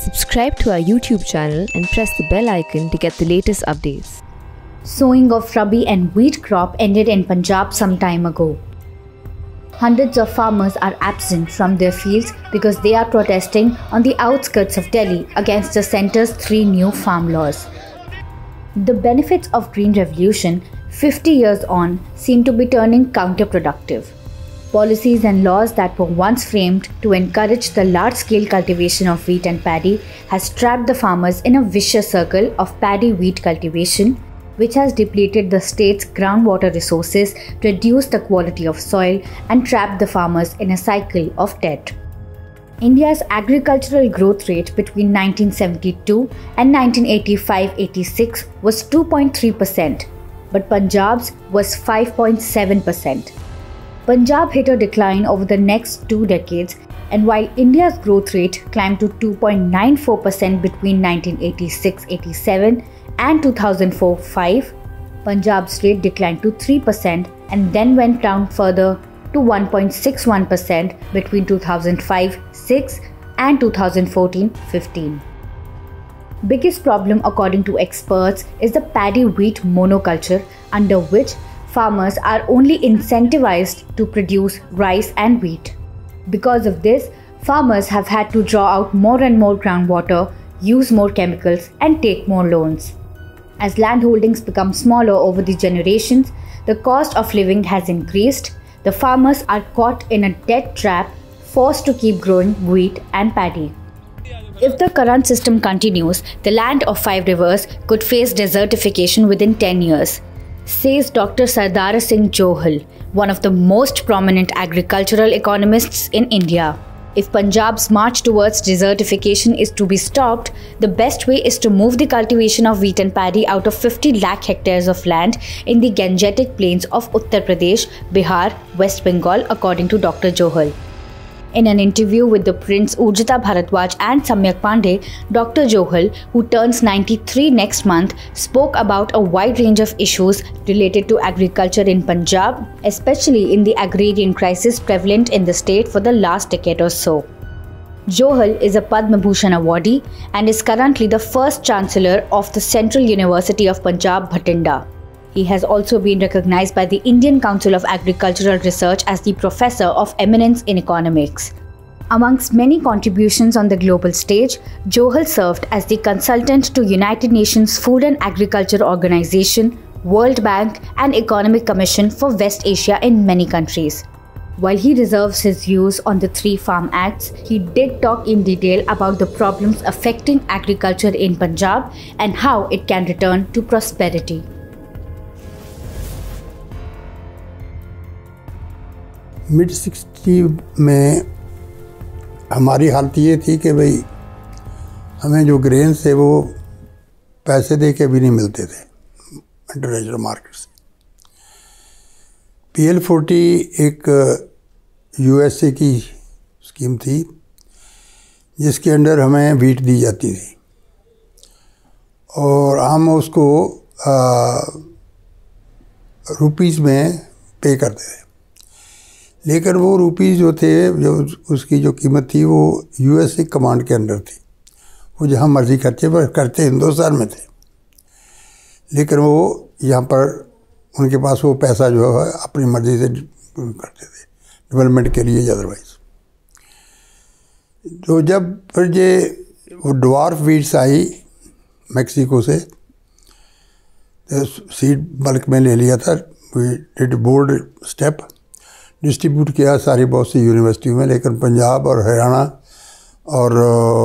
Subscribe to our YouTube channel and press the bell icon to get the latest updates. Sowing of rabi and wheat crop ended in Punjab some time ago. Hundreds of farmers are absent from their fields because they are protesting on the outskirts of Delhi against the centre's 3 new farm laws. The benefits of Green Revolution 50 years on seem to be turning counterproductive. Policies and laws that were once framed to encourage the large-scale cultivation of wheat and paddy has trapped the farmers in a vicious circle of paddy-wheat cultivation, which has depleted the state's groundwater resources, reduced the quality of soil, and trapped the farmers in a cycle of debt. India's agricultural growth rate between 1972 and 1985-86 was 2.3%, but Punjab's was 5.7%. Punjab hit a decline over the next 2 decades, and while India's growth rate climbed to 2.94% between 1986-87 and 2004-05, Punjab's rate declined to 3% and then went down further to 1.61% between 2005-06 and 2014-15. Biggest problem according to experts is the paddy-wheat monoculture, under which farmers are only incentivized to produce rice and wheat. Because of this, farmers have had to draw out more and more groundwater, use more chemicals, and take more loans. As land holdings become smaller over the generations, the cost of living has increased. The farmers are caught in a debt trap, forced to keep growing wheat and paddy. If the current system continues, the land of 5 rivers could face desertification within 10 years, says Dr. Sardar Singh Johal, one of the most prominent agricultural economists in India. If Punjab's march towards desertification is to be stopped, the best way is to move the cultivation of wheat and paddy out of 50 lakh hectares of land in the Gangetic plains of Uttar Pradesh, Bihar, West Bengal, according to Dr. Johal. In an interview with the Prince Urjita Bharadwaj and Samyak Pandey, Dr. Johal, who turns 93 next month, spoke about a wide range of issues related to agriculture in Punjab, especially in the agrarian crisis prevalent in the state for the last decade or so. Johal is a Padma Bhushan awardee and is currently the first Chancellor of the Central University of Punjab, Bhatinda. He has also been recognized by the Indian Council of Agricultural Research as the Professor of Eminence in Economics. Amongst many contributions on the global stage, Johal served as the consultant to United Nations Food and Agriculture Organization, World Bank, and Economic Commission for West Asia in many countries. While he reserves his views on the 3 Farm Acts, he did talk in detail about the problems affecting agriculture in Punjab and how it can return to prosperity. Mid 60 में हमारी हालत ये थी कि भाई हमें जो grain थे वो पैसे दे के भी नहीं मिलते थे इंटरनेशनल मार्केट से। PL40 एक USA की स्कीम थी जिसके अंडर हमें वीट दी जाती थी और हम उसको रुपीस में पे करते थे, लेकिन वो रुपीज़ जो थे, जो उसकी जो कीमत थी वो USA कमांड के अंडर थी। वो जहाँ मर्ज़ी खर्चे पर करते हिंदुस्तान में थे, लेकिन वो यहाँ पर उनके पास वो पैसा जो है अपनी मर्ज़ी से करते थे डेवलपमेंट के लिए। अदरवाइज तो जब फिर ये वो ड्वार्फ वीट्स आई मैक्सिको से, तो सीड बल्क में ले लिया था। We did bold step, distribute किया सारी बहुत सी यूनिवर्सिटियों में, लेकिन पंजाब और हरियाणा और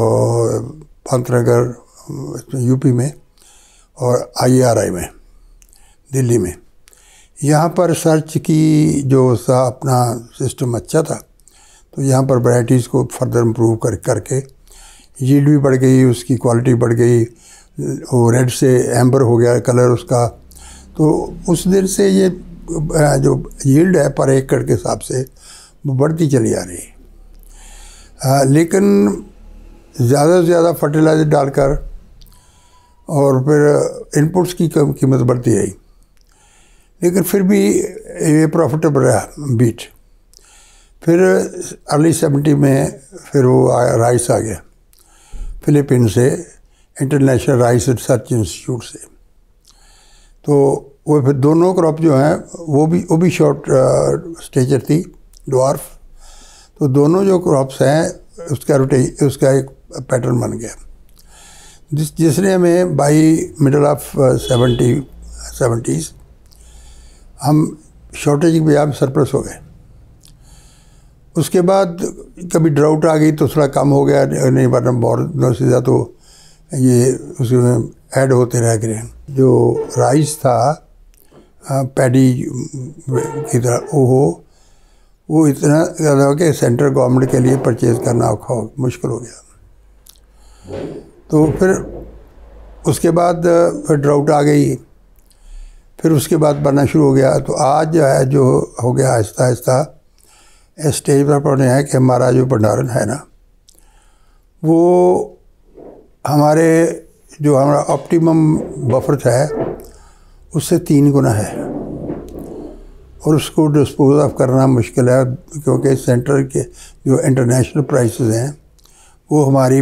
पंतनगर यूपी में और IRI में दिल्ली में, यहाँ पर सर्च की जो सा अपना सिस्टम अच्छा था, तो यहाँ पर वैराइटीज़ को फर्दर इम्प्रूव करके यील्ड भी बढ़ गई, उसकी क्वालिटी बढ़ गई, वो रेड से एम्बर हो गया कलर उसका। तो उस दिन से ये जो यील्ड है पर एकड़ के हिसाब से वो बढ़ती चली आ रही है, लेकिन ज़्यादा से ज़्यादा फर्टिलाइज़र डालकर और फिर इनपुट्स की कीमत बढ़ती रही, लेकिन फिर भी ये प्रॉफिटेबल रहा बीट। फिर अर्ली 70 में फिर वो राइस आ गया, फिलीपींस से, इंटरनेशनल राइस रिसर्च इंस्टीट्यूट से। तो वो फिर दोनों क्रॉप जो हैं वो भी शॉर्ट स्टेचर थी, ड्वार्फ। तो दोनों जो क्रॉप्स हैं उसका एक पैटर्न बन गया, जिसने हमें बाई मिडल ऑफ 70s हम शॉर्टेज की बजाय सरप्लस हो गए। उसके बाद कभी ड्राउट आ गई तो थोड़ा कम हो गया, नहीं वरना बहुत सीधा तो ये उसमें ऐड होते रह गए। जो राइस था पैडी की तरह वो इतना ज़्यादा हो कि सेंट्रल गवर्नमेंट के लिए परचेज़ करना मुश्किल हो गया। तो फिर उसके बाद फिर ड्राउट आ गई, फिर उसके बाद बनना शुरू हो गया। तो आज जो है जो हो गया आहिस्ता आहिस्ता स्टेज पर पड़ने है कि हमारा जो भंडारण है ना वो हमारा ऑप्टिमम बफर है उससे 3 गुना है, और उसको डिस्पोज ऑफ करना मुश्किल है क्योंकि सेंटर के जो इंटरनेशनल प्राइसेस हैं वो हमारी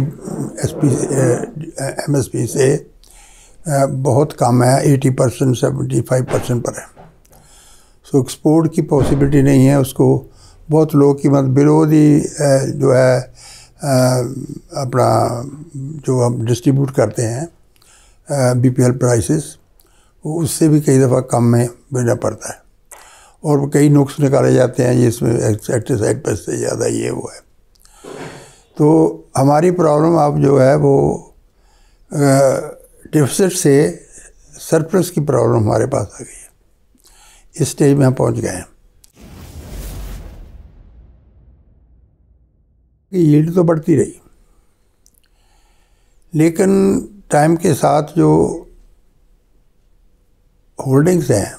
MSP से बहुत कम है, 80% 75% पर है। सो एक्सपोर्ट की पॉसिबिलिटी नहीं है उसको। बहुत लो कीमत बिलो दी जो है अपना जो हम डिस्ट्रीब्यूट करते हैं BPL प्राइसेस, उससे भी कई दफ़ा कम में देना पड़ता है, और कई नुक्स निकाले जाते हैं जिसमें एक्टिसाइड पैसे ज़्यादा ये वो है। तो हमारी प्रॉब्लम अब जो है वो डिफिसिट से सरप्लस की प्रॉब्लम हमारे पास आ गई है। इस स्टेज में हम पहुंच गए हैं। यील्ड तो बढ़ती रही, लेकिन टाइम के साथ जो होल्डिंग्स हैं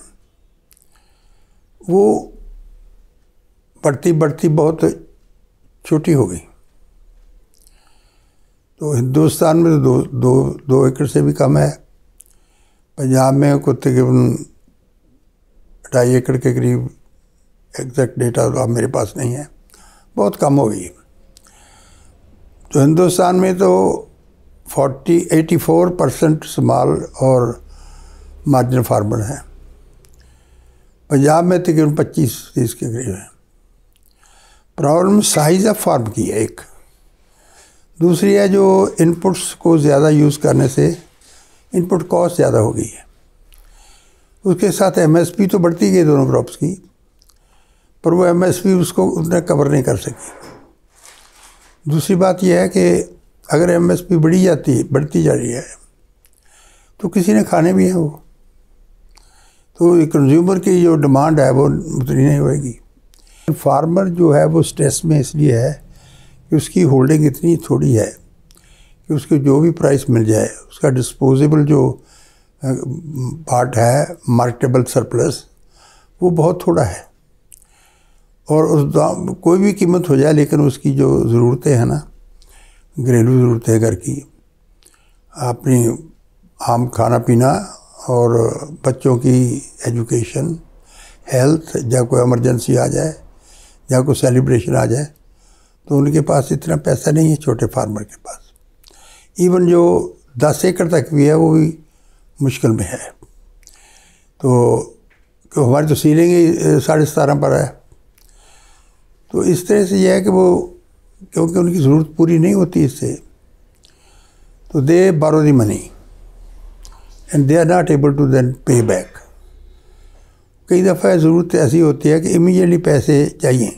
वो बढ़ती बहुत छोटी हो गई। तो हिंदुस्तान में तो दो एकड़ से भी कम है। पंजाब में कुछ तकरीबन 2.5 एकड़ के करीब, एग्जैक्ट डेटा तो अब मेरे पास नहीं है, बहुत कम हो गई। तो हिंदुस्तान में तो 84% स्मॉल और मार्जिनल फार्मर हैं। पंजाब में तकरीबन 25-30 के करीब है। प्रॉब्लम साइज़ ऑफ फार्म की है एक। दूसरी है जो इनपुट्स को ज़्यादा यूज़ करने से इनपुट कॉस्ट ज़्यादा हो गई है। उसके साथ MSP तो बढ़ती गई दोनों क्रॉप्स की, पर वो MSP उसको उतना कवर नहीं कर सकी। दूसरी बात यह है कि अगर MSP बढ़ती जा रही है तो किसी ने खाने भी हैं वो, तो कंज्यूमर की जो डिमांड है वो उतनी नहीं होएगी। फार्मर जो है वो स्ट्रेस में इसलिए है कि उसकी होल्डिंग इतनी थोड़ी है कि उसको जो भी प्राइस मिल जाए उसका डिस्पोजेबल जो पार्ट है मार्केटेबल सरप्लस वो बहुत थोड़ा है, और उस कोई भी कीमत हो जाए लेकिन उसकी जो ज़रूरतें हैं ना, घरेलू ज़रूरतें घर की, अपनी आम खाना पीना और बच्चों की एजुकेशन, हेल्थ, या कोई इमरजेंसी आ जाए या कोई सेलिब्रेशन आ जाए, तो उनके पास इतना पैसा नहीं है छोटे फार्मर के पास। इवन जो 10 एकड़ तक भी है वो भी मुश्किल में है। तो हमारी तो सीलिंग ही 17.5 पर है। तो इस तरह से यह है कि वो क्योंकि उनकी ज़रूरत पूरी नहीं होती इससे, तो they borrow the money and they are not able to then pay back. कई दफ़ा ज़रूरत ऐसी होती है कि इमीडिएटली पैसे चाहिए,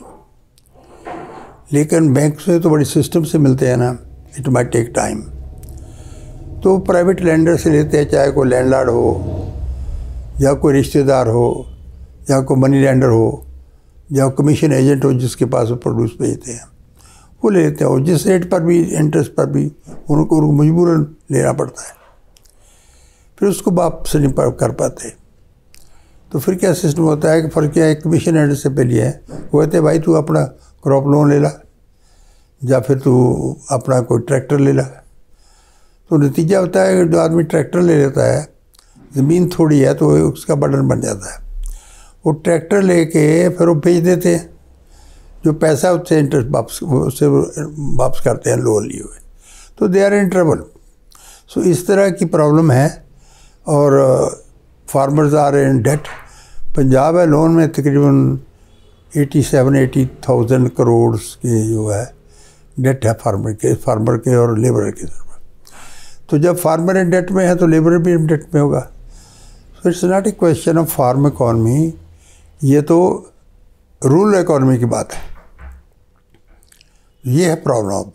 लेकिन बैंक से तो बड़ी सिस्टम से मिलते हैं ना, इट माइट टेक टाइम। तो प्राइवेट लेंडर से लेते हैं, चाहे कोई लैंडलॉर्ड हो या कोई रिश्तेदार हो या कोई मनी लेंडर हो या कमीशन एजेंट हो जिसके पास वो प्रोड्यूस भेजते हैं, वो ले लेते हैं, और जिस रेट पर भी, इंटरेस्ट पर भी उनको मजबूरन लेना पड़ता है, फिर उसको वापस नहीं कर पाते। तो फिर क्या सिस्टम होता है कि फ़र्क क्या है, कमीशन एजेंट से पे लिया है, वो कहते हैं भाई तू अपना क्रॉप लोन ले ला या फिर तू अपना कोई ट्रैक्टर ले ला। तो नतीजा होता है कि जो आदमी ट्रैक्टर ले लेता है, ज़मीन थोड़ी है तो उसका बर्डन बन जाता है। वो ट्रैक्टर लेके फिर वो बेच देते हैं, जो पैसा उससे इंटरेस्ट उससे वापस करते हैं लोन लिए हुए। तो दे आर इन ट्रबल। सो इस तरह की प्रॉब्लम है और farmers are in debt. Punjab है लोन में तकरीबन 87-80,000 करोड़ के जो है डेट है फार्मर के और लेबर के। तो जब फार्मर इन डेट में है तो लेबर भी डेट में होगा। So it's not a question of farm economy, ये तो रूरल इकॉनमी की बात है। ये है प्रॉब्लम।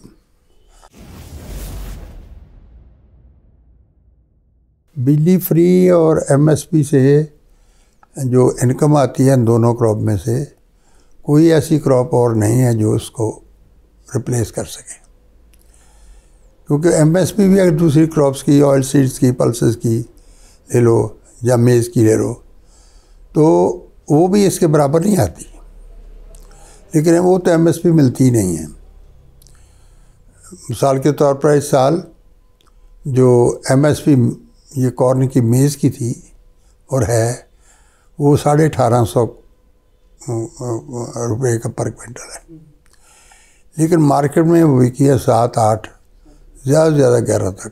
बिजली फ्री और एमएसपी से जो इनकम आती है इन दोनों क्रॉप में से कोई ऐसी क्रॉप और नहीं है जो उसको रिप्लेस कर सके, क्योंकि एमएसपी भी अगर दूसरी क्रॉप्स की, ऑयल सीड्स की, पल्सेस की ले लो या मेज़ की ले लो, तो वो भी इसके बराबर नहीं आती। लेकिन वो तो एमएसपी मिलती ही नहीं है। मिसाल के तौर पर इस साल जो एमएसपी ये कॉर्न की मेज़ की थी और है वो 1850 रुपये का पर क्विंटल है, लेकिन मार्केट में वो बिकी है 7-8, ज़्यादा से ज़्यादा 11 तक,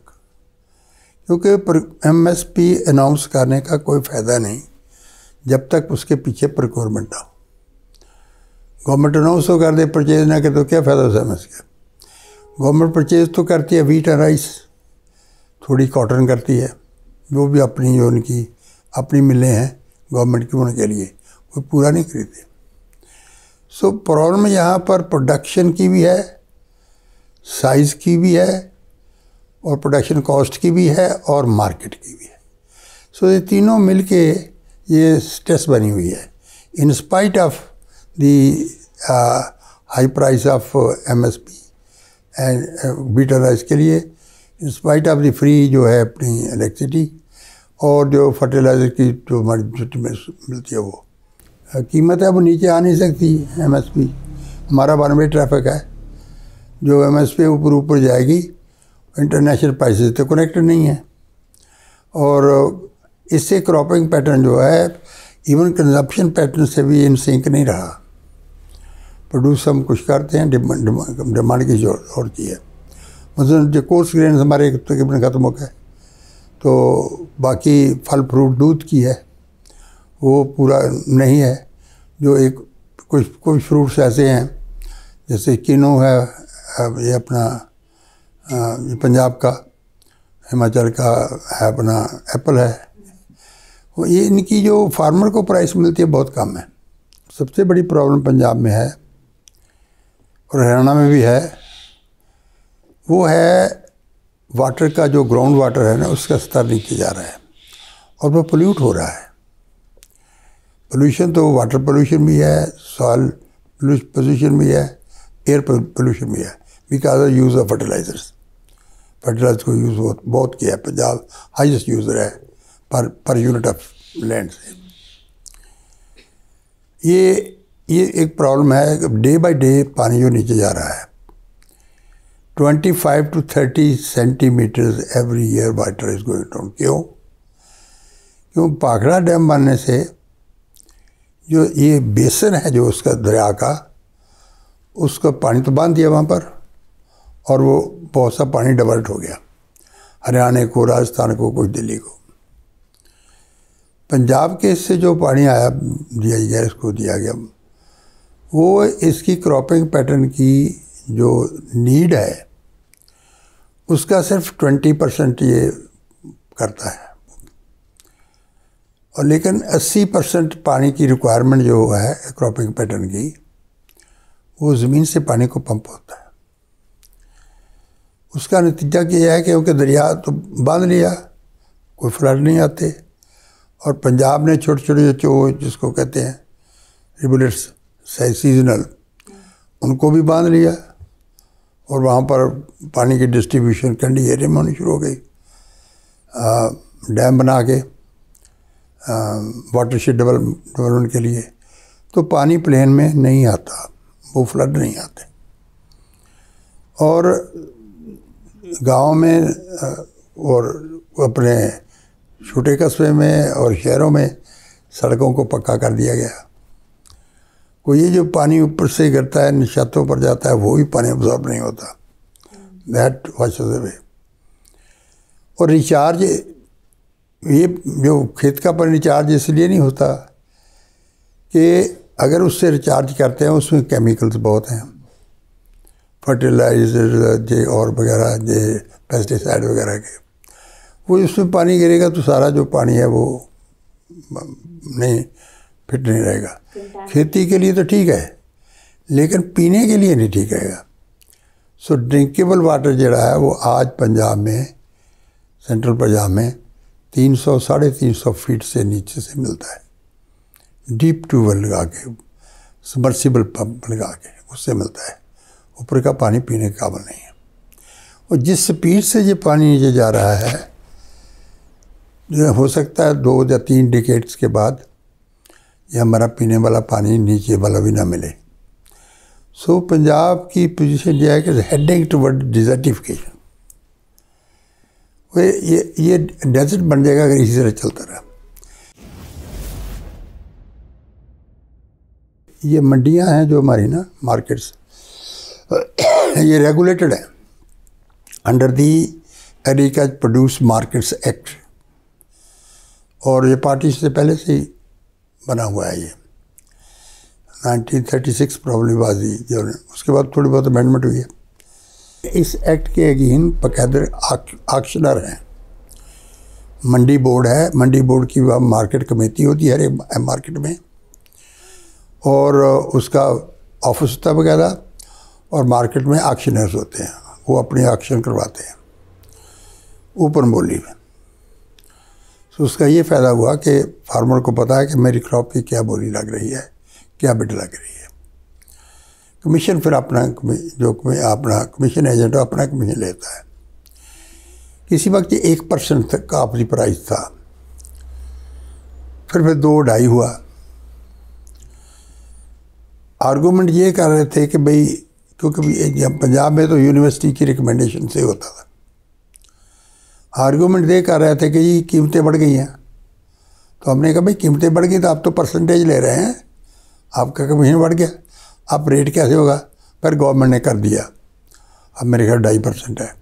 क्योंकि एमएसपी अनाउंस करने का कोई फ़ायदा नहीं जब तक उसके पीछे प्रोक्योरमेंट ना हो। गवर्नमेंट अनाउंस तो कर दे, परचेज ना करे तो क्या फ़ायदा उस एमएस का। गवर्नमेंट परचेज तो करती है वीट एंड राइस, थोड़ी कॉटन करती है, वो भी अपनी जो उनकी अपनी मिलें हैं गवर्नमेंट की उनके लिए, वो पूरा नहीं खरीदते। सो प्रॉब्लम यहाँ पर प्रोडक्शन की भी है, साइज़ की भी है और प्रोडक्शन कॉस्ट की भी है और मार्केट की भी है। सो ये तीनों मिलके ये स्ट्रेस बनी हुई है। In spite of the high price of MSP and beater rice के लिए, in spite of the free जो है अपनी इलेक्ट्रिसिटी और जो फर्टिलाइज़र की जो हमारी छुट्टी में मिलती है वो कीमत है वो नीचे आ नहीं सकती। एमएसपी हमारा 92 ट्रैफिक है, जो एमएसपी ऊपर जाएगी इंटरनेशनल प्राइसेस तो कनेक्टेड नहीं है और इससे क्रॉपिंग पैटर्न जो है इवन कंजप्शन पैटर्न से भी इन सिंक नहीं रहा। प्रोड्यूस हम कुछ करते हैं, डिमांड की जो और की है। मतलब जो कोर्स ग्रेन हमारे तकरीबन ख़त्म हो गए, तो बाकी फल फ्रूट दूध की है वो पूरा नहीं है। जो एक कुछ फ्रूट्स ऐसे हैं जैसे किनो है, ये अपना ये पंजाब का, हिमाचल का है अपना एप्पल है, वो ये इनकी जो फार्मर को प्राइस मिलती है बहुत कम है। सबसे बड़ी प्रॉब्लम पंजाब में है और हरियाणा में भी है, वो है वाटर का जो ग्राउंड वाटर है ना उसका स्तर नीचे जा रहा है और वो पोल्यूट हो रहा है। पोल्यूशन तो वाटर पोल्यूशन भी है, सॉइल पोल्यूशन भी है, एयर पोल्यूशन भी है, because of use of fertilizers. Fertilizer को यूज़ बहुत किया है, पंजाब हाईएस्ट यूज़र है पर यूनिट ऑफ लैंड से। ये एक प्रॉब्लम है। डे बाय डे पानी जो नीचे जा रहा है 25 to 30 centimetres every year water is going down. क्यों पाखड़ा डैम बनने से जो ये बेसन है जो उसका दरिया का, उसका पानी तो बांध दिया वहाँ पर और वो बहुत सा पानी डाइवर्ट हो गया हरियाणा को, राजस्थान को, कुछ दिल्ली को। पंजाब के इससे जो पानी आया दिया गया, इसको दिया गया, वो इसकी क्रॉपिंग पैटर्न की जो नीड है उसका सिर्फ 20% ये करता है और लेकिन 80% पानी की रिक्वायरमेंट जो है क्रॉपिंग पैटर्न की वो ज़मीन से पानी को पंप होता है। उसका नतीजा क्या है कि क्योंकि दरिया तो बांध लिया, कोई फ्लड नहीं आते और पंजाब ने छोटे छोटे जो जिसको कहते हैं रिवुलेट्स सीजनल, उनको भी बांध लिया और वहाँ पर पानी की डिस्ट्रीब्यूशन कंडी एरिया में होनी शुरू हो गई। डैम बना के वाटरशेड डेवलपमेंट के लिए, तो पानी प्लेन में नहीं आता, वो फ्लड नहीं आते। और गांव में और अपने छोटे कस्बे में और शहरों में सड़कों को पक्का कर दिया गया। कोई ये जो पानी ऊपर से गिरता है छतों पर जाता है वो भी पानी अब्जॉर्ब नहीं होता, दैट वॉशेस अवे। और रिचार्ज, ये जो खेत का पानी रिचार्ज इसलिए नहीं होता कि अगर उससे रिचार्ज करते हैं उसमें केमिकल्स बहुत हैं, फर्टिलाइजर जे और वगैरह जे पेस्टिसाइड वगैरह के, वो उसमें पानी गिरेगा तो सारा जो पानी है वो नहीं फिट नहीं रहेगा। खेती के लिए तो ठीक है लेकिन पीने के लिए नहीं ठीक रहेगा। सो ड्रिंकेबल वाटर जड़ा है वो आज पंजाब में, सेंट्रल पंजाब में 300-350 फीट से नीचे से मिलता है, डीप ट्यूबवेल लगा के, सबमर्सिबल पंप लगा के उससे मिलता है। ऊपर का पानी पीने के काबिल नहीं है। और जिस स्पीड से ये पानी नीचे जा रहा है, हो सकता है 2 या 3 डिकेड्स के बाद ये हमारा पीने वाला पानी नीचे वाला भी ना मिले। सो पंजाब की पोजीशन यह है कि हेडिंग टुवर्ड डिजर्टिफिकेशन। ये डेजर्ट बन जाएगा अगर इसी तरह चलता रहा। ये मंडियां हैं जो हमारी ना मार्केट्स, ये रेगुलेटेड है under the agriculture produce markets act, और ये पार्टी से पहले से ही बना हुआ है। ये 1936 प्रॉब्लम बाजी जो, उसके बाद थोड़ी बहुत अमेंडमेंट हुई है। इस एक्ट के अगेन बकायदे ऑक्शनर हैं, मंडी बोर्ड है, मंडी बोर्ड की वह मार्केट कमेटी होती है हर एक मार्केट में, और उसका ऑफिस होता है वगैरह, और मार्केट में ऑक्शनर्स होते हैं, वो अपने ऑक्शन करवाते हैं ऊपर बोली में। तो उसका ये फ़ायदा हुआ कि फार्मर को पता है कि मेरी क्रॉप की क्या बोली लग रही है, क्या बिड लग रही है। कमीशन फिर अपना अपना कमीशन एजेंट अपना कमीशन लेता है। किसी वक्त ये 1% तक का अपनी प्राइस था, फिर 2-2.5 हुआ। आर्गूमेंट ये कर रहे थे कि भाई, क्योंकि पंजाब में तो यूनिवर्सिटी की रिकमेंडेशन से होता था, आर्गूमेंट ये कर रहे थे कि ये कीमतें बढ़ गई हैं। तो हमने कहा भाई कीमतें बढ़ गई तो आप तो परसेंटेज ले रहे हैं, आपका कमीशन बढ़ गया, अब रेट कैसे होगा? फिर गवर्नमेंट ने कर दिया, अब मेरे ख्याल 2.5% है।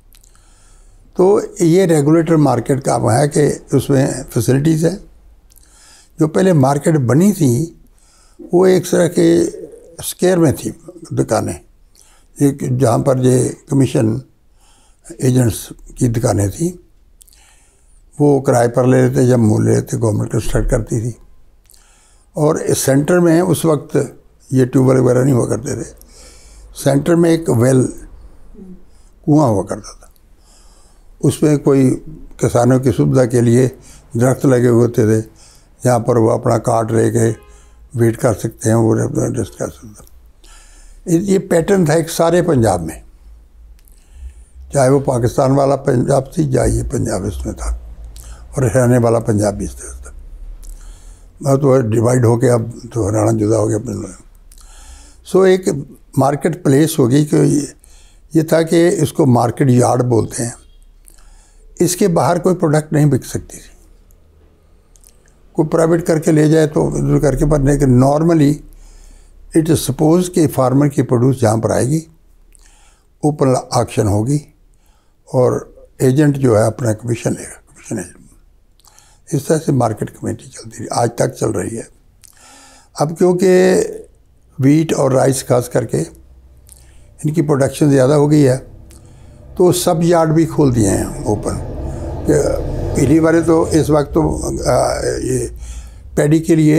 तो ये रेगुलेटर मार्केट का है कि उसमें फैसिलिटीज़ हैं। जो पहले मार्केट बनी थी वो एक तरह के स्केयर में थी दुकानें, एक जहाँ पर ये कमीशन एजेंट्स की दुकानें थी, वो किराए पर ले लेते, जब मूल्य लेते गवर्नमेंट कंस्ट्रक्ट करती थी। और इस सेंटर में उस वक्त ये ट्यूबवेल वगैरह नहीं हुआ करते थे, सेंटर में एक वेल कुआं हुआ करता था, उसमें कोई किसानों की सुविधा के लिए दरख्त लगे हुए होते थे, जहाँ पर वो अपना कार्ड लेके वेट कर सकते हैं, वो रेस्ट कर सकते। ये पैटर्न था एक सारे पंजाब में, चाहे वो पाकिस्तान वाला पंजाब थी या ये पंजाब इसमें था, और हरियाणा वाला पंजाब भी इसमें था। मैं तो डिवाइड हो गया, अब तो हरियाणा जुदा हो गया। सो एक मार्केट प्लेस हो गई कि ये था कि इसको मार्केट यार्ड बोलते हैं। इसके बाहर कोई प्रोडक्ट नहीं बिक सकती थी, कोई प्राइवेट करके ले जाए तो करके, पर लेकिन नॉर्मली इट इज़ सपोज कि फार्मर की प्रोड्यूस जहाँ पर आएगी ऊपर ऑक्शन होगी और एजेंट जो है अपना कमीशन लेगा, कमीशन एजेंट। इस तरह से मार्केट कमेटी चलती रही, आज तक चल रही है। अब क्योंकि वीट और राइस खास करके इनकी प्रोडक्शन ज़्यादा हो गई है, तो सब यार्ड भी खोल दिए हैं ओपन। पहली बार तो इस वक्त तो ये पैडी के लिए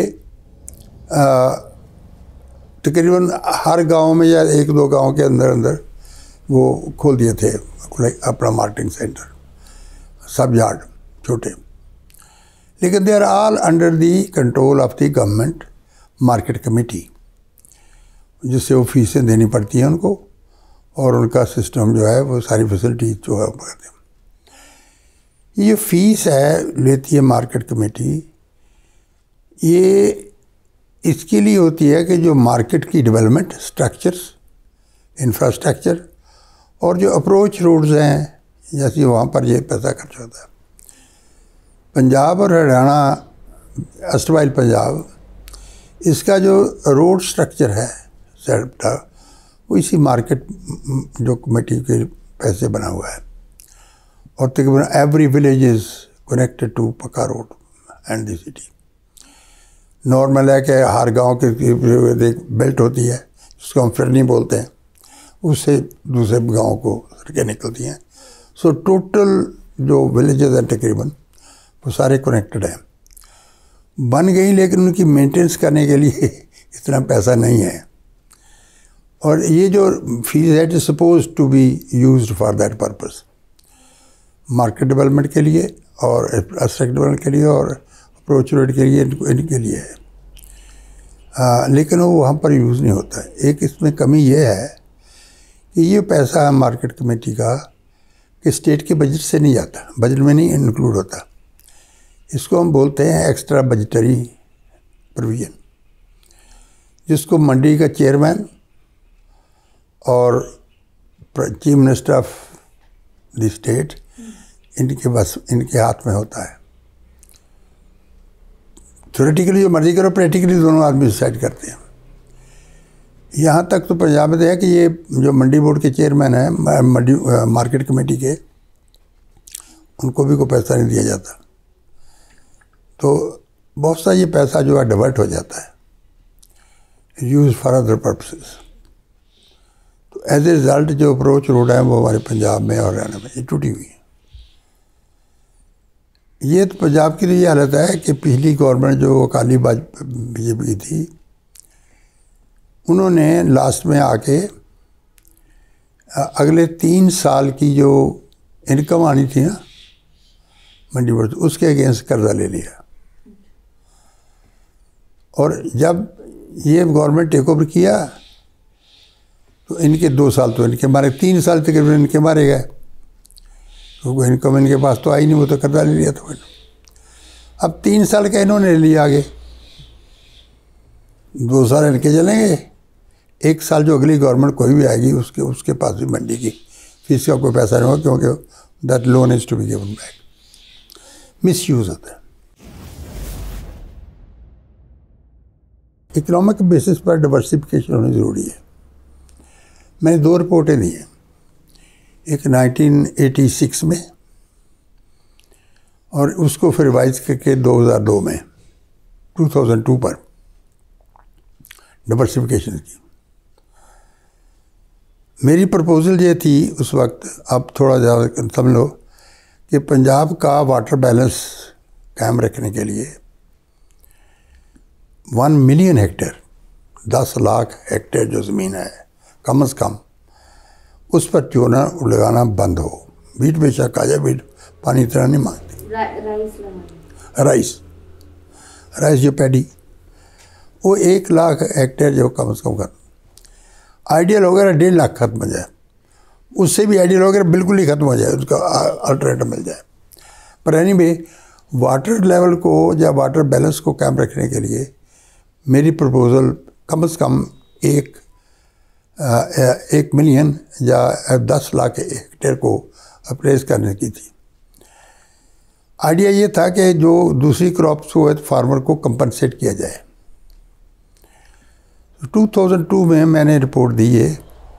तकरीबन हर गांव में या 1-2 गांव के अंदर अंदर वो खोल दिए थे अपना मार्केटिंग सेंटर, सब यार्ड छोटे। लेकिन they are all under the control of the government market committee, जिससे वो फीसें देनी पड़ती हैं उनको, और उनका सिस्टम जो है वो सारी फैसिलिटी जो है वो करते हैं। ये फीस है लेती है मार्केट कमेटी, ये इसके लिए होती है कि जो मार्केट की डेवलपमेंट, स्ट्रक्चर्स, इंफ्रास्ट्रक्चर और जो अप्रोच रोड्स हैं, जैसे वहाँ पर ये पैसा खर्च होता है। पंजाब और हरियाणा, अस्तवाइल पंजाब, इसका जो रोड स्ट्रक्चर है सेटअप, वो इसी मार्केट जो कमेटी के पैसे बना हुआ है, और तकरीबन every village is connected to पक्का road and the city. Normal है कि हर गांव के एक बेल्ट होती है जिसको हम फिरनी बोलते हैं, उससे दूसरे गांव को सड़कें निकलती हैं। सो टोटल जो विलेजेस हैं तकरीबन वो सारे कनेक्टेड हैं, बन गई, लेकिन उनकी मेंटेनेंस करने के लिए इतना पैसा नहीं है। और ये जो फीस है it is suppose to be used for that purpose, market development के लिए और इंफ्रास्ट्रक्चर डेवलपमेंट के लिए और अप्रोच रोड के लिए, इनके लिए है। लेकिन वो वहाँ पर यूज़ नहीं होता है। एक इसमें कमी ये है कि ये पैसा है मार्केट कमेटी का कि स्टेट के बजट से नहीं जाता, बजट में नहीं इंक्लूड होता। इसको हम बोलते हैं एक्स्ट्रा बजटरी प्रोविजन, जिसको मंडी का चेयरमैन और chief minister of the state इनके हाथ में होता है। थ्योरेटिकली जो मर्जी करो, प्रैक्टिकली दोनों आदमी डिसाइड करते हैं। यहाँ तक तो पंजाब में है कि ये जो मंडी बोर्ड के चेयरमैन हैं, मंडी मार्केट कमेटी के, उनको भी कोई पैसा नहीं दिया जाता। तो बहुत सा ये पैसा जो है डिवर्ट हो जाता है, यूज फॉर अदर पर्पसेस। तो एज ए रिज़ल्ट जो अप्रोच रोड है वो हमारे पंजाब में और हरियाणा में ये टूटी हुई है। ये तो पंजाब की तो ये हालत है कि पिछली गवर्नमेंट जो अकाली बीजेपी की थी, उन्होंने लास्ट में आके अगले 3 साल की जो इनकम आनी थी ना मंडी बोर्ड, उसके अगेंस्ट कर्जा ले लिया। और जब ये गवर्नमेंट टेक ओवर किया तो इनके 2 साल तो इनके मारे, 3 साल तकरीबन इनके मारे गए, तो इनकम इनके पास तो आई नहीं, वो तो कर्जा ले लिया था। अब 3 साल का इन्होंने ले लिया आगे, 2 साल इनके चलेंगे, 1 साल जो अगली गवर्नमेंट कोई भी आएगी उसके पास भी मंडी की फीस का कोई पैसा नहीं होगा, क्योंकि that loan is to be given back. Misuse होता है। इकोनॉमिक बेसिस पर डिवर्सिफिकेशन होनी ज़रूरी है। मैंने 2 रिपोर्टें दी हैं, एक 1986 में और उसको फिर रिवाइज करके 2002 में, 2002 पर डिवर्सिफिकेशन की। मेरी प्रपोजल ये थी उस वक्त, अब थोड़ा ज़्यादा समझ लो, कि पंजाब का वाटर बैलेंस कायम रखने के लिए 1 मिलियन हेक्टेयर, 10 लाख हेक्टेयर जो ज़मीन है कम से कम, उस पर चूना लगाना बंद हो। बीट बेशक आ जाए, बीट पानी इतना नहीं मांगती। राइस जो पैडी, वो 1 लाख हेक्टेयर जो कम से कम कर, आइडियल वगैरह 1.5 लाख खत्म हो जाए, उससे भी आइडियल वगैरह बिल्कुल ही ख़त्म हो जाए, उसका अल्टरनेटिव मिल जाए। पर एनीवे वाटर लेवल को या वाटर बैलेंस को कायम रखने के लिए मेरी प्रपोज़ल कम से कम 1 मिलियन या 10 लाख हेक्टेयर को अप्रेस करने की थी। आइडिया ये था कि जो दूसरी क्रॉप्स को फार्मर को कंपनसेट किया जाए। 2002 में मैंने रिपोर्ट दी है,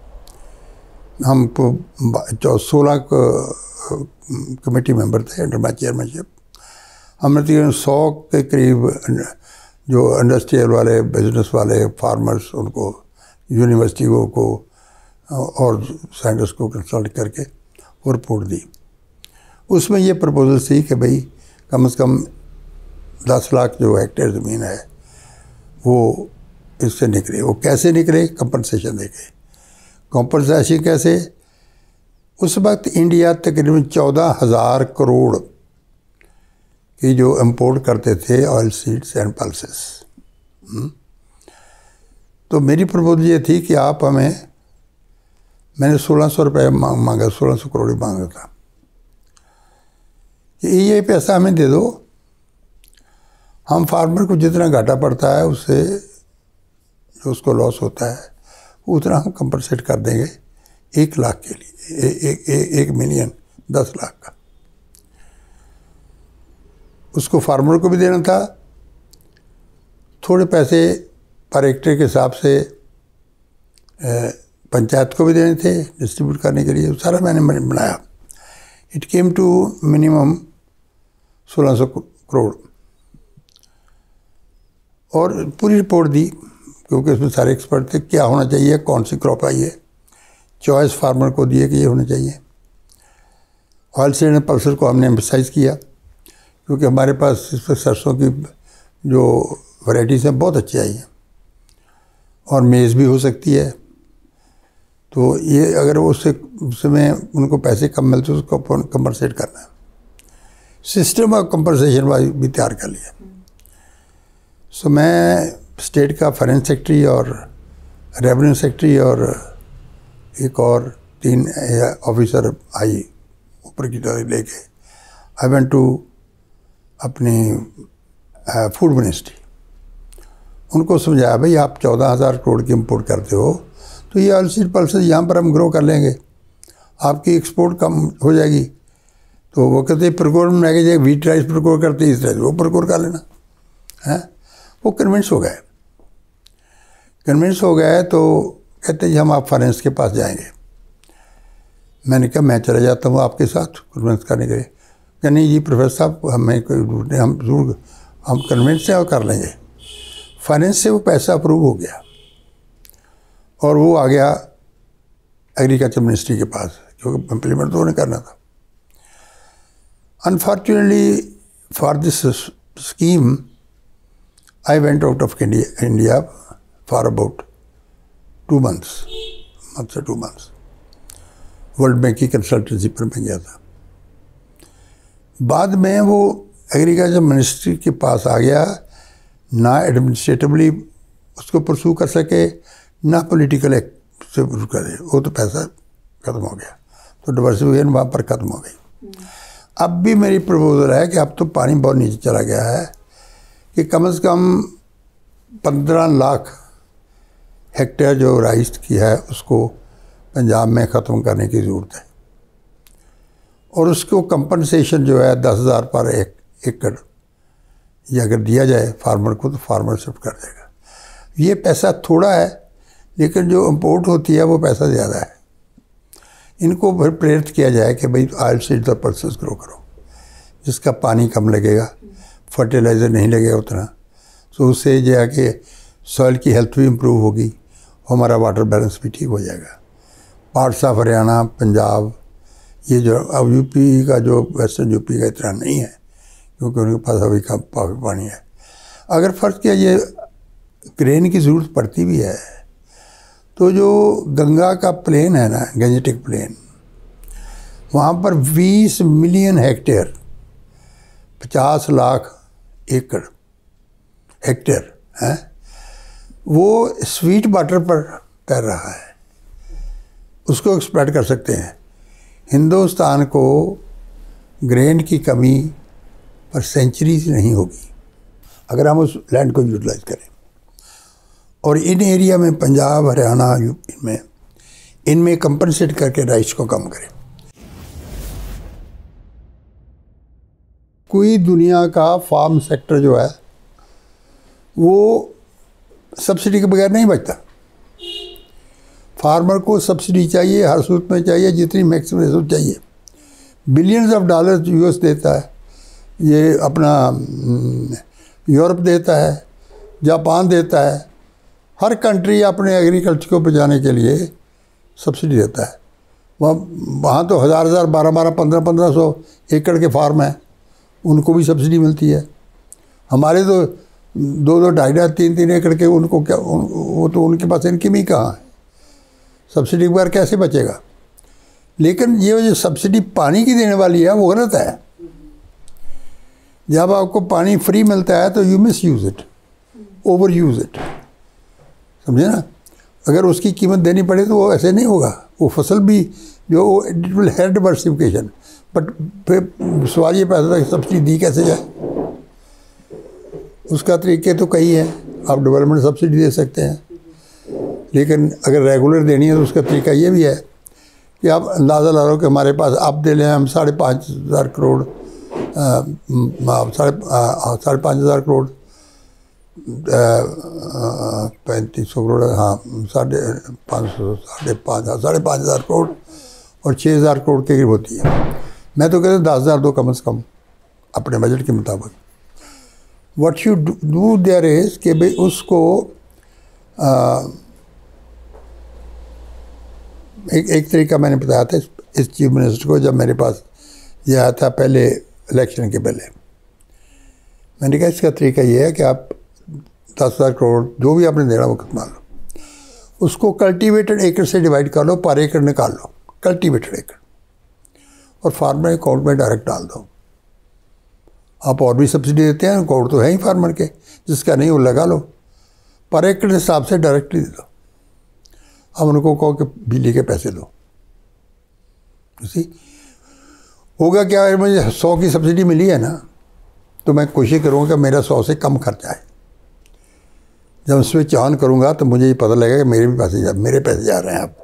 हम 16 कमेटी मेंबर थे अंडर माई चेयरमैनशिप। हमने तकरीबन 100 के करीब जो इंडस्ट्रियल वाले, बिजनेस वाले, फार्मर्स, उनको यूनिवर्सिटियों को और साइंटिस्ट को कंसल्ट करके वो रिपोर्ट दी। उसमें ये प्रपोजल थी कि भाई कम से कम 10 लाख जो हेक्टेयर ज़मीन है वो इससे निकले। वो कैसे निकले? कंपनसेशन देके। कंपनसेशन कैसे? उस वक्त इंडिया तकरीबन 14,000 करोड़ की जो इंपोर्ट करते थे ऑयल सीड्स एंड पल्सेस। तो मेरी प्रपोजल ये थी कि आप हमें, मैंने 1600 रुपये मांगा, 1600 करोड़ ही मांगा था, कि ये पैसा हमें दे दो, हम फार्मर को जितना घाटा पड़ता है उससे जो उसको लॉस होता है उतना हम कंपनसेट कर देंगे 1 लाख के लिए, 1 मिलियन 10 लाख का। उसको फार्मर को भी देना था, थोड़े पैसे पर हेक्टेयर के हिसाब से पंचायत को भी देने थे डिस्ट्रीब्यूट करने के लिए, सारा मैंने बनाया। It came to minimum 1600 crore और पूरी रिपोर्ट दी, क्योंकि उसमें सारे एक्सपर्ट थे क्या होना चाहिए, कौन सी क्रॉप आई है, चॉइस फार्मर को दिए कि ये होना चाहिए। ऑयल सीड एंड पल्सर को हमने एम्फसाइज़ किया, क्योंकि हमारे पास इस पर सरसों की जो वैराइटीज़ हैं बहुत अच्छी आई हैं और मेज़ भी हो सकती है। तो ये अगर उसमें उनको पैसे कम मिलते तो उसको कंपनसेट करना है, सिस्टम ऑफ कंपनसेशन भी तैयार कर लिया। सो मैं स्टेट का फाइनेंस सेक्रेटरी और रेवेन्यू सेक्रेटरी और एक और 3 ऑफिसर आई ऊपर की तरफ लेके, आई वेंट टू अपनी फूड मिनिस्ट्री। उनको समझाया भाई आप 14,000 करोड़ की इम्पोर्ट करते हो तो ये ऑयल सीड पल्सेस यहाँ पर हम ग्रो कर लेंगे, आपकी एक्सपोर्ट कम हो जाएगी। तो वो कहते प्रोक्योरमेंट में आगे व्हीट राइस प्रोक्योर करते इस तरह से वो प्रोक्योर कर लेना है। वो कन्विंस हो गए तो कहते जी हम आप फाइनेंस के पास जाएंगे। मैंने कहा मैं चला जाता हूँ आपके साथ कन्विंस करने के लिए। क्या नहीं जी प्रोफेसर साहब हमें कोई ढूंढ नहीं, हम जरूर हम कन्विंस हैं और कर लेंगे। फाइनेंस से वो पैसा अप्रूव हो गया और वो आ गया एग्रीकल्चर मिनिस्ट्री के पास, क्योंकि इम्प्लीमेंट तो उन्हें करना था। Unfortunately for this scheme I went out of India for about 2 months। World Bank की कंसल्टेंसी पर मैं गया था। बाद में वो एग्रीकल्चर मिनिस्ट्री के पास आ गया, ना एडमिनिस्ट्रेटिवली उसको परसू कर सके ना पॉलिटिकल से परसू करे, वो तो पैसा ख़त्म हो गया, तो डाइवर्सिफिकेशन वहाँ पर ख़त्म हो गई। अब भी मेरी प्रपोजल है कि अब तो पानी बहुत नीचे चला गया है कि कम से कम 15 लाख हेक्टेयर जो राइस की है उसको पंजाब में ख़त्म करने की ज़रूरत है और उसको कंपनसेशन जो है 10,000 पर एकड़ ये अगर दिया जाए फार्मर को तो फार्मर शिफ्ट कर देगा। ये पैसा थोड़ा है लेकिन जो इम्पोर्ट होती है वो पैसा ज़्यादा है। इनको फिर प्रेरित किया जाए कि भाई ऑयल सीड्स और पल्सेस ग्रो करो, जिसका पानी कम लगेगा, फर्टिलाइज़र नहीं लगेगा उतना, तो उससे जो है कि सॉइल की हेल्थ भी इम्प्रूव होगी, हमारा वाटर बैलेंस भी ठीक हो जाएगा। पार्ट्स ऑफ हरियाणा, पंजाब, ये जो अब यूपी का जो वेस्टर्न यूपी का इतना नहीं है क्योंकि उनके पास अभी का काफ़ी पानी है। अगर फ़र्ज़ किया ये ग्रेन की ज़रूरत पड़ती भी है तो जो गंगा का प्लेन है ना, गंजेटिक प्लेन, वहाँ पर 20 मिलियन हेक्टेयर 50 लाख एकड़ हेक्टेयर है, वो स्वीट वाटर पर तैर रहा है, उसको एक्सप्लॉइट कर सकते हैं। हिंदुस्तान को ग्रेन की कमी पर सेंचुरीज नहीं होगी अगर हम उस लैंड को यूटिलाइज करें। और इन एरिया में पंजाब, हरियाणा, यूपी में इनमें कंपनसेट करके राइस को कम करें। कोई दुनिया का फार्म सेक्टर जो है वो सब्सिडी के बगैर नहीं बचता। फार्मर को सब्सिडी चाहिए, हर सूरत में चाहिए, जितनी मैक्सिमम रिसोर्स चाहिए। बिलियंस ऑफ डॉलर यूएस देता है, ये अपना यूरोप देता है, जापान देता है, हर कंट्री अपने एग्रीकल्चर को बचाने के लिए सब्सिडी देता है। वहाँ तो हज़ार 12 1500 एकड़ के फार्म हैं, उनको भी सब्सिडी मिलती है। हमारे तो 2 2.5 3 एकड़ के उनको क्या, वो तो उनके पास इनकम ही कहाँ है, सब्सिडी के बगैर कैसे बचेगा। लेकिन ये जो सब्सिडी पानी की देने वाली है वो गलत है। जब आपको पानी फ्री मिलता है तो you misuse it, overuse it, समझे ना। अगर उसकी कीमत देनी पड़े तो वो ऐसे नहीं होगा, वो फसल भी जो it will help diversification. But फिर सवाल ये पैदा था कि सब्सिडी दी कैसे जाए। उसका तरीके तो कई हैं, आप डेवलपमेंट सब्सिडी दे सकते हैं, लेकिन अगर रेगुलर देनी है तो उसका तरीका ये भी है कि आप अंदाज़ा ला लो कि हमारे पास आप दे लें हम 5,500 करोड़ 5,500 करोड़ 3500 करोड़, हाँ 5,500 करोड़ और 6,000 करोड़ के करीब होती है। मैं तो कहता हूँ 10,000 दो कम से कम अपने बजट के मुताबिक। What you do there is कि भाई उसको एक तरीका मैंने बताया था इस चीफ मिनिस्टर को, जब मेरे पास ये आया था पहले इलेक्शन के पहले। मैंने कहा इसका तरीका ये है कि आप 10,000 करोड़ जो भी आपने देना वो मान लो, उसको कल्टीवेटेड एकड़ से डिवाइड कर लो, पर एकड़ निकाल लो कल्टीवेटेड एकड़, और फार्मर अकाउंट में डायरेक्ट डाल दो। आप और भी सब्सिडी देते हैं, अकाउंट तो है ही फार्मर के, जिसका नहीं वो लगा लो, पर एकड़ के हिसाब से डायरेक्टली दे दो। अब उनको कहो कि बिजली के पैसे दो। उसी होगा क्या है, मुझे 100 की सब्सिडी मिली है ना, तो मैं कोशिश करूँगा कि मेरा 100 से कम खर्चा है। जब स्विच ऑन करूँगा तो मुझे ये पता लगेगा कि मेरे पैसे जा रहे हैं अब।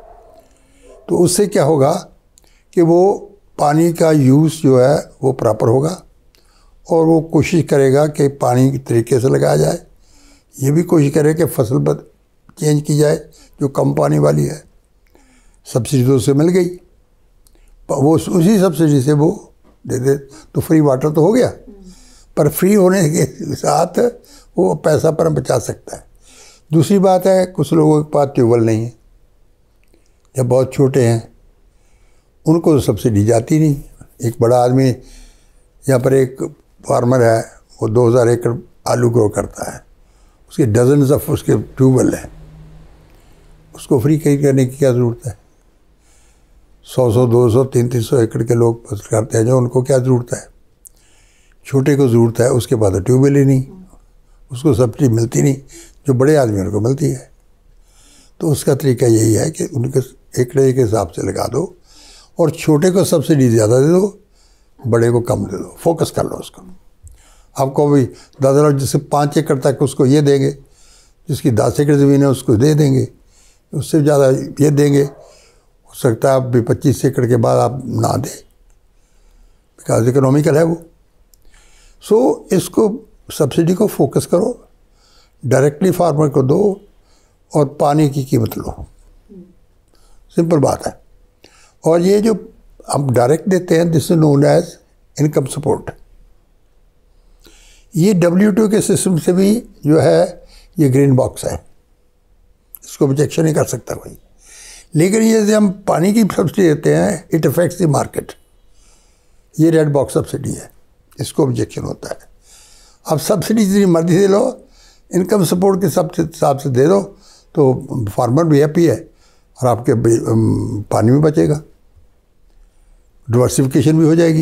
तो उससे क्या होगा कि वो पानी का यूज़ जो है वो प्रॉपर होगा, और वो कोशिश करेगा कि पानी के तरीके से लगाया जाए। ये भी कोशिश करे कि फसल चेंज की जाए जो कम पानी वाली है। सब्सिडी तो उससे मिल गई, वो उसी सब्सिडी से वो दे दे तो फ्री वाटर तो हो गया, पर फ्री होने के साथ वो पैसा पर बचा सकता है। दूसरी बात है, कुछ लोगों के पास ट्यूबवेल नहीं है या बहुत छोटे हैं, उनको तो सब्सिडी जाती नहीं। एक बड़ा आदमी यहाँ पर एक फार्मर है, वो 2,000 एकड़ आलू ग्रो करता है, उसके डजन्स ऑफ उसके ट्यूबवेल हैं, उसको फ्री कहीं करने की क्या ज़रूरत है। 100, 200, 300 एकड़ के लोग फसल करते हैं, जो उनको क्या ज़रूरत है। छोटे को ज़रूरत है, उसके बाद ट्यूबवेल ही नहीं, उसको सब्सिडी मिलती नहीं, जो बड़े आदमियों को मिलती है। तो उसका तरीका यही है कि उनके एकड़े के हिसाब से लगा दो, और छोटे को सब्सिडी ज़्यादा दे दो, बड़े को कम दे दो, फोकस कर लो उसको। आपको भी 10,000 जिससे 5 एकड़ तक उसको ये देंगे, जिसकी 10 एकड़ ज़मीन है उसको दे देंगे, उससे ज़्यादा ये देंगे। हो सकता है आप भी 25 एकड़ के बाद आप ना दें, बिकॉज इकोनॉमिकल है वो। सो इसको सब्सिडी को फोकस करो, डायरेक्टली फार्मर को दो, और पानी की कीमत लो। सिंपल बात है। और ये जो हम डायरेक्ट देते हैं, this is known as income support. ये WTO के सिस्टम से भी जो है ये ग्रीन बॉक्स है, इसको ऑब्जेक्शन नहीं कर सकता कोई। लेकिन ये जैसे हम पानी की सब्सिडी देते हैं, इट अफेक्ट्स द मार्केट, ये रेड बॉक्स सब्सिडी है, इसको ऑब्जेक्शन होता है। अब सब्सिडी जितनी मर्जी दे लो, इनकम सपोर्ट के हिसाब से दे दो, तो फार्मर भी हैप्पी है और आपके पानी भी बचेगा, डिवर्सिफिकेशन भी हो जाएगी।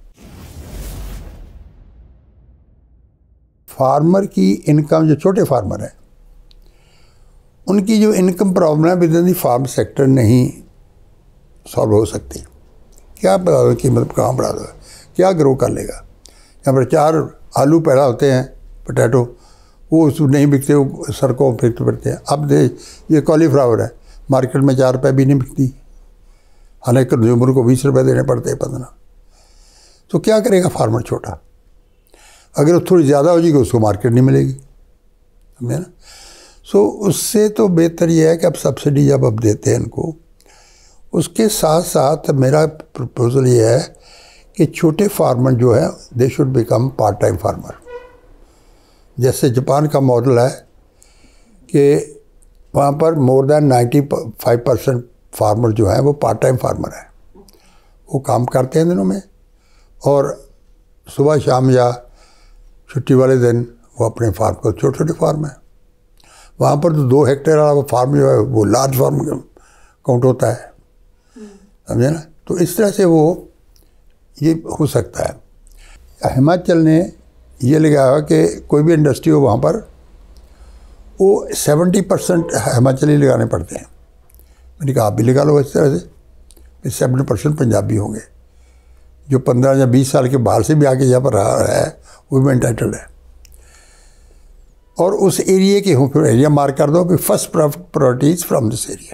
फार्मर की इनकम, जो छोटे फार्मर हैं, उनकी जो इनकम प्रॉब्लम है within the farm sector नहीं सॉल्व हो सकती। क्या बढ़ा दो कीमत, कहाँ बढ़ा दो, क्या ग्रो कर लेगा। यहाँ पर 4 आलू पैदा होते हैं, पोटैटो, वो नहीं बिकते, वो सड़कों पर पड़ते हैं। अब दे ये कॉलीफ्लावर है, मार्केट में 4 रुपये भी नहीं बिकती, हालांकि कंज्यूमर को 20 रुपये देने पड़ते हैं 15। तो क्या करेगा फार्मर छोटा, अगर वो थोड़ी ज़्यादा हो जाएगी उसको मार्केट नहीं मिलेगी, समझे ना। सो उससे तो बेहतर ये है कि अब सब्सिडी जब अब देते हैं इनको, उसके साथ साथ मेरा प्रपोजल ये है कि छोटे फार्मर जो है they should become part time farmer. जैसे जापान का मॉडल है कि वहाँ पर मोर देन 95% फार्मर जो है वो पार्ट टाइम फार्मर है, वो काम करते हैं दिनों में, और सुबह शाम या छुट्टी वाले दिन वो अपने फार्म को, छोटे छोटे फार्म है वहाँ पर, तो 2 हेक्टेयर वाला फार्म जो है वो लार्ज फार्म काउंट होता है, समझे ना। तो इस तरह से वो ये हो सकता है। हिमाचल ने ये लगाया कि कोई भी इंडस्ट्री हो वहाँ पर वो 70% हिमाचली लगाने पड़ते हैं। मैंने कहा आप भी लगा लो इस तरह से, फिर 70% पंजाबी होंगे। जो 15 या 20 साल के बाहर से भी आके यहाँ पर रहा है वो भी एंटाइटल्ड है। और उस एरिया के हों, फिर एरिया मार्क कर दो, फिर first priorities from this area.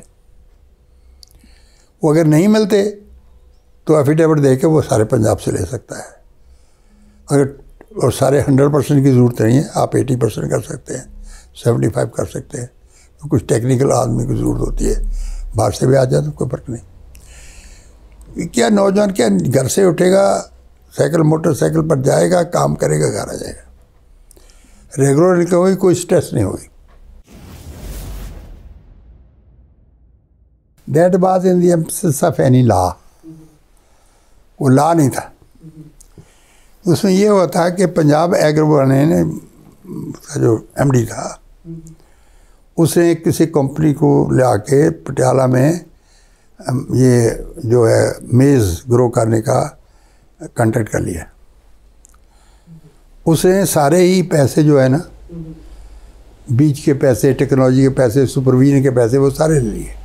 वो अगर नहीं मिलते तो एफिडेविट दे के वो सारे पंजाब से ले सकता है। अगर और सारे 100% की ज़रूरत नहीं है, आप 80% कर सकते हैं, 75 कर सकते हैं। तो कुछ टेक्निकल आदमी की ज़रूरत होती है, बाहर से भी आ जाए तो कोई फ़र्क नहीं। क्या नौजवान क्या घर से उठेगा, साइकिल मोटरसाइकिल पर जाएगा, काम करेगा, घर आ जाएगा, रेगुलर इनकम होगी, कोई स्ट्रेस नहीं होगी। That was in the absence of any law, वो लॉ नहीं था। उसमें ये हुआ था कि पंजाब एग्रो ने जो एमडी था, उसने किसी कंपनी को ला के पटियाला में ये जो है मेज़ ग्रो करने का कॉन्ट्रैक्ट कर लिया। उसने सारे ही पैसे जो है ना, बीज के पैसे, टेक्नोलॉजी के पैसे, सुपरविजन के पैसे, वो सारे ले लिए।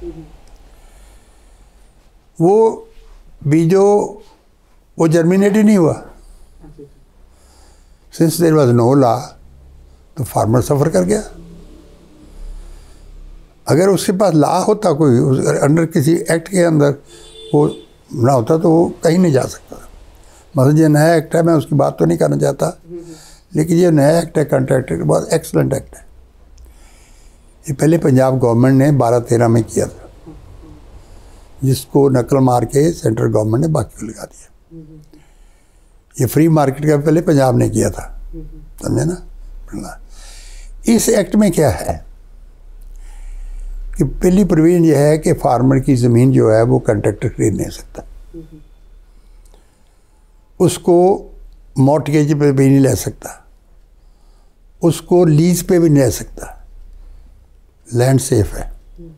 वो बीजो वो जर्मिनेट ही नहीं हुआ। Since there was no law, तो फार्मर सफ़र कर गया। अगर उसके पास लॉ होता कोई, अंडर किसी एक्ट के अंदर वो ना होता, तो वो कहीं नहीं जा सकता। मतलब ये नया एक्ट है, मैं उसकी बात तो नहीं करना चाहता, लेकिन ये नया एक्ट है, कॉन्ट्रैक्ट बहुत एक्सलेंट एक्ट है। ये पहले पंजाब गवर्नमेंट ने 12-13 में किया था, जिसको नकल मार के सेंट्रल गवर्नमेंट ने बाकी को लगा दिया। ये फ्री मार्केट का पहले पंजाब ने किया था, समझे ना। इस एक्ट में क्या है कि पहली प्रोविजन यह है कि फार्मर की ज़मीन जो है वो कॉन्ट्रैक्टर खरीद नहीं सकता, उसको मॉर्टगेज पे भी नहीं ले सकता, उसको लीज पे भी नहीं ले सकता। लैंड सेफ है।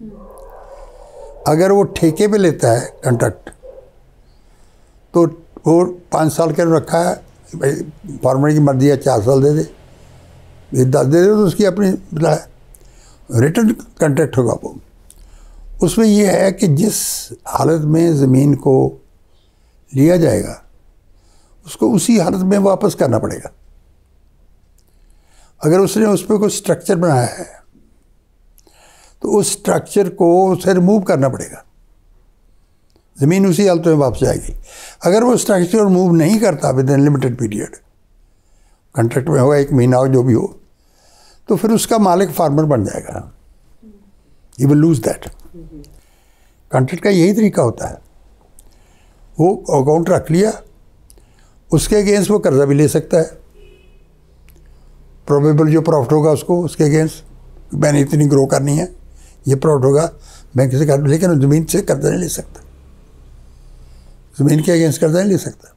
अगर वो ठेके पे लेता है कॉन्ट्रैक्ट, तो वो 5 साल के रखा है, भाई फार्मर की मर्जी है 4 साल दे दे, ये 10 दे दे, तो उसकी अपनी रिटर्न कॉन्ट्रैक्ट होगा वो। उसमें यह है कि जिस हालत में ज़मीन को लिया जाएगा, उसको उसी हालत में वापस करना पड़ेगा। अगर उसने उस पर कोई स्ट्रक्चर बनाया है, तो उस स्ट्रक्चर को उसे रिमूव करना पड़ेगा, ज़मीन उसी हालत में वापस जाएगी। अगर वो स्ट्रक्चर रिमूव नहीं करता within limited period, contract में होगा 1 महीना हो, जो भी हो, तो फिर उसका मालिक फार्मर बन जाएगा। He will lose that. Contract का यही तरीका होता है। वो अकाउंट रख लिया, उसके अगेंस्ट वो कर्जा भी ले सकता है, प्रोबेबल जो प्रॉफिट होगा उसको, उसके अगेंस्ट मैंने इतनी ग्रो करनी है, ये प्रॉफिट होगा, बैंक से कर, लेकिन ज़मीन से कर्जा नहीं ले सकता, ज़मीन के अगेंस्ट कर्जा नहीं ले सकता।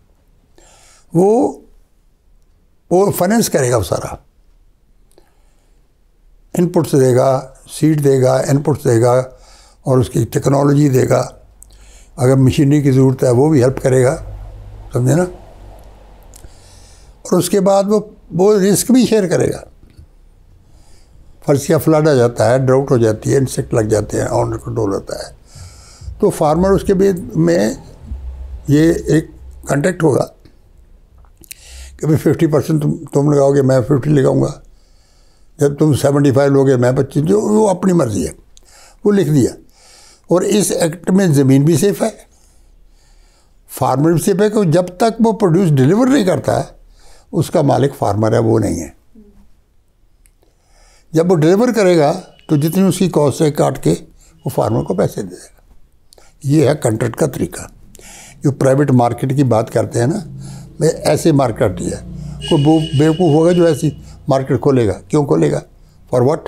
वो फाइनेंस करेगा, वो सारा इनपुट्स देगा, सीड देगा, इनपुट्स देगा, और उसकी टेक्नोलॉजी देगा। अगर मशीनरी की ज़रूरत है वो भी हेल्प करेगा, समझे ना। और उसके बाद वो रिस्क भी शेयर करेगा। फर्स्ट या फ्लड आ जाता है, ड्राउट हो जाती है, इंसेक्ट लग जाते हैं, ऑनर कंट्रोल होता है, तो फार्मर उसके बीच में ये एक कॉन्ट्रैक्ट होगा कि भाई 50% तुम लगाओगे, मैं 50 लगाऊंगा। जब तुम 75 लोगे, मैं 25, जो वो अपनी मर्जी है, वो लिख दिया। और इस एक्ट में ज़मीन भी सेफ है, फार्मर भी सेफ है, कि जब तक वो प्रोड्यूस डिलीवर नहीं करता है, उसका मालिक फार्मर है, वो नहीं है। जब वो डिलीवर करेगा, तो जितनी उसकी कॉस्ट है काट के वो फार्मर को पैसे दे देगा। ये है कॉन्ट्रैक्ट का तरीका। जो प्राइवेट मार्केट की बात करते हैं ना, मैं ऐसे मार्केट है, कोई बेवकूफ़ होगा जो ऐसी मार्केट खोलेगा। क्यों खोलेगा? For what?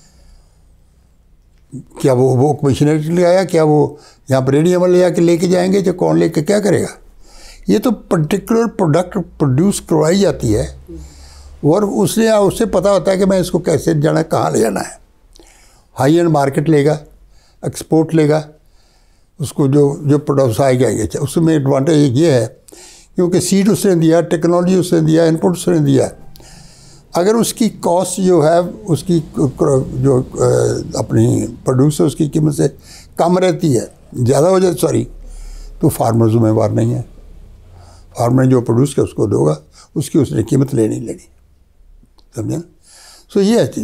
क्या वो मशीनरी ले आया? क्या वो यहाँ पर रेडियम ले आके लेके जाएंगे? जो कौन लेके क्या करेगा? ये तो पर्टिकुलर प्रोडक्ट प्रोड्यूस करवाई जाती है, और उससे पता होता है कि मैं इसको कैसे जाना, कहाँ ले जाना है। हाई एंड मार्केट लेगा, एक्सपोर्ट लेगा, उसको जो प्रोडक्ट्स आएगा, उसमें एडवांटेज ये है क्योंकि सीड उसने दिया, टेक्नोलॉजी उसने दिया, इनपुट उसने दिया। अगर उसकी कॉस्ट जो है, उसकी जो अपनी प्रोड्यूस है, उसकी कीमत से कम रहती है, ज़्यादा हो जाए, तो फार्मर जिम्मेवार नहीं है। फार्मर ने जो प्रोड्यूस किया उसको दोगा, उसकी उसने कीमत लेनी, समझे ना। सो ये है चीज़।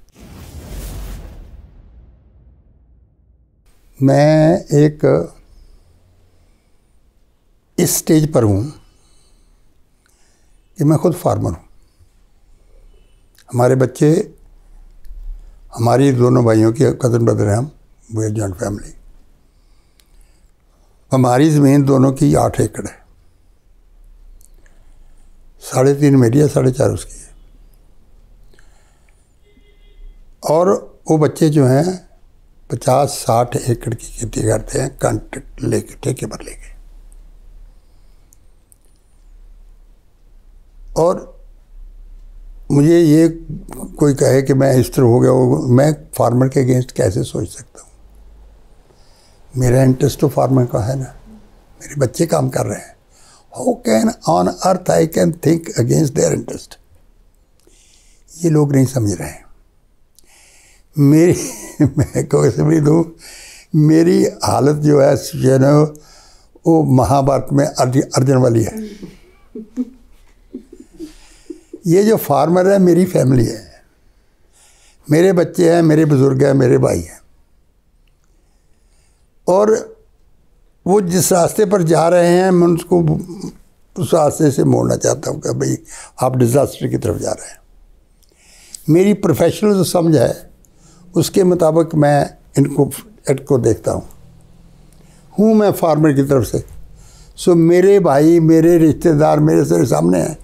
मैं एक इस स्टेज पर हूँ कि मैं खुद फार्मर हूँ। हमारे बच्चे, हमारी दोनों भाइयों के कज़न ब्रदर हैं हम, वो जॉइंट फैमिली। हमारी ज़मीन दोनों की 8 एकड़ है, 3.5 मेरी है, 4.5 उसकी है। और वो बच्चे जो हैं 50-60 एकड़ की खेती करते हैं, कॉन्ट्रैक्ट लेके, ठेके पर लेके। और मुझे ये कोई कहे कि मैं इस तरह हो गया, मैं फार्मर के अगेंस्ट कैसे सोच सकता हूँ? मेरा इंटरेस्ट तो फार्मर का है ना, मेरे बच्चे काम कर रहे हैं। How can on earth I can think against their interest? ये लोग नहीं समझ रहे हैं। मैं कोई समझ दूँ, मेरी हालत जो है ना, वो महाभारत में अर्जुन वाली है। ये जो फार्मर है मेरी फैमिली है, मेरे बच्चे हैं, मेरे बुजुर्ग हैं, मेरे भाई हैं। और वो जिस रास्ते पर जा रहे हैं, मैं उसको उस रास्ते से मोड़ना चाहता हूँ कि भाई आप डिज़ास्टर की तरफ जा रहे हैं। मेरी प्रोफेशनल जो समझ है उसके मुताबिक मैं इनको देखता हूँ मैं फार्मर की तरफ से। सो मेरे भाई, मेरे रिश्तेदार मेरे से सामने हैं,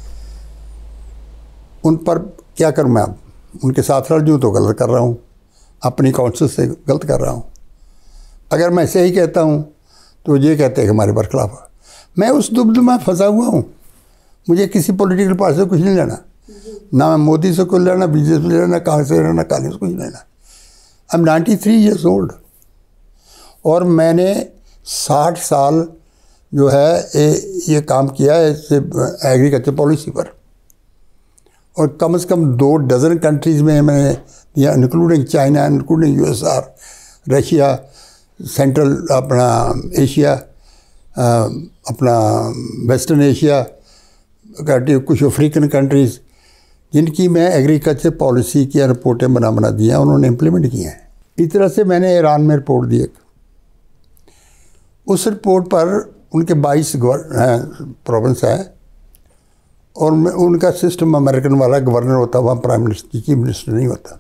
उन पर क्या करूँ मैं? अब उनके साथ रल जूँ तो गलत कर रहा हूँ, अपनी कॉन्शियस से गलत कर रहा हूँ। अगर मैं सही कहता हूँ तो ये कहते हैं कि हमारे बरखिलाफ है। मैं उस दुविधा में फंसा हुआ हूँ। मुझे किसी पॉलिटिकल पार्टी से कुछ नहीं लेना, ना मैं मोदी से कुछ लेना, बीजेपी से लेना, कांग्रेस से लेना, कांग्रेस से कुछ नहीं लेना। आई एम 93 ईयर्स ओल्ड और मैंने 60 साल जो है ये काम किया है इससे एग्रीकल्चर पॉलिसी पर। और कम से कम 2 डज़न कंट्रीज़ में मैंने, including China, including USSR, Russia, central अपना एशिया, अपना वेस्टर्न एशिया, कुछ अफ्रीकन कंट्रीज़, जिनकी मैं एग्रीकल्चर पॉलिसी की रिपोर्टें बना दी हैं, उन्होंने इम्प्लीमेंट की हैं। इस तरह से मैंने ईरान में रिपोर्ट दी। उस रिपोर्ट पर उनके 22 प्रोविंस है और उनका सिस्टम अमेरिकन वाला, गवर्नर होता है वहाँ, प्राइम मिनिस्टर, चीफ मिनिस्टर नहीं होता।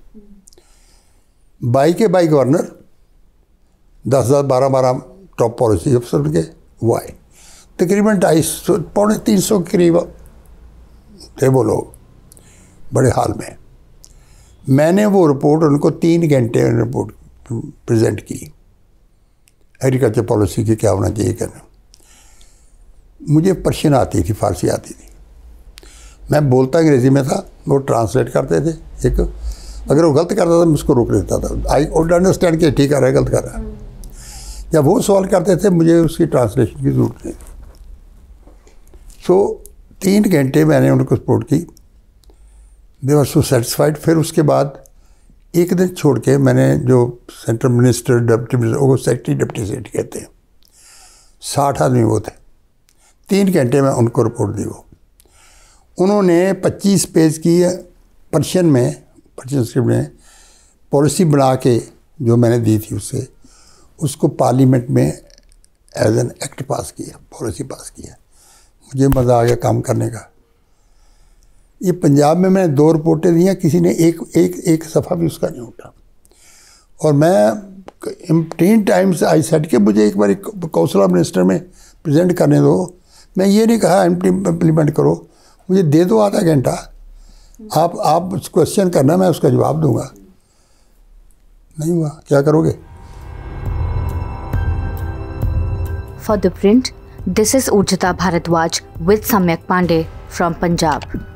22 के 22 गवर्नर, 10-10, 12-12 टॉप पॉलिसी अफसर उनके वो आए। तकरीबन 250-300 के करीब थे वो लोग, बड़े हाल में। मैंने वो रिपोर्ट उनको 3 घंटे रिपोर्ट प्रेजेंट की, एग्रीकल्चर पॉलिसी की क्या होना चाहिए करना। मुझे पर्शियन आती थी, फारसी आती थी, मैं बोलता अंग्रेज़ी में था, वो ट्रांसलेट करते थे। एक अगर वो गलत करता था मैं उसको रोक देता था। आई वुड अंडरस्टैंड कि ठीक कर रहा है, गलत कर रहा है। जब वो सवाल करते थे मुझे उसकी ट्रांसलेशन की ज़रूरत नहीं। सो 3 घंटे मैंने उनको सपोर्ट की, दे वर सो सेटिस्फाइड। फिर उसके बाद एक दिन छोड़ के मैंने जो सेंट्रल मिनिस्टर, डिप्टी मिनिस्टर, वो सेक्रेटरी डिप्टी सेक्रेटरी कहते हैं, 60 आदमी वो थे। 3 घंटे में उनको रिपोर्ट दी। वो उन्होंने 25 पेज की पर्शियन स्क्रिप्ट में पॉलिसी बना के जो मैंने दी थी उसको पार्लियामेंट में एज एन एक्ट पास किया, पॉलिसी पास किया। मुझे मज़ा आ गया काम करने का। ये पंजाब में मैंने 2 रिपोर्टें दी हैं, किसी ने एक सफ़ा भी उसका नहीं उठा। और मैं 3 टाइम्स आई सेड कि मुझे एक बार काउंसिल ऑफ मिनिस्टर में प्रेजेंट करने दो। मैं ये नहीं कहा इम्प्लीमेंट करो, मुझे दे दो आधा घंटा, आप क्वेश्चन करना, मैं उसका जवाब दूंगा। नहीं हुआ, क्या करोगे? For the print, this is Urjita Bharadwaj with Samyak Pandey from Punjab.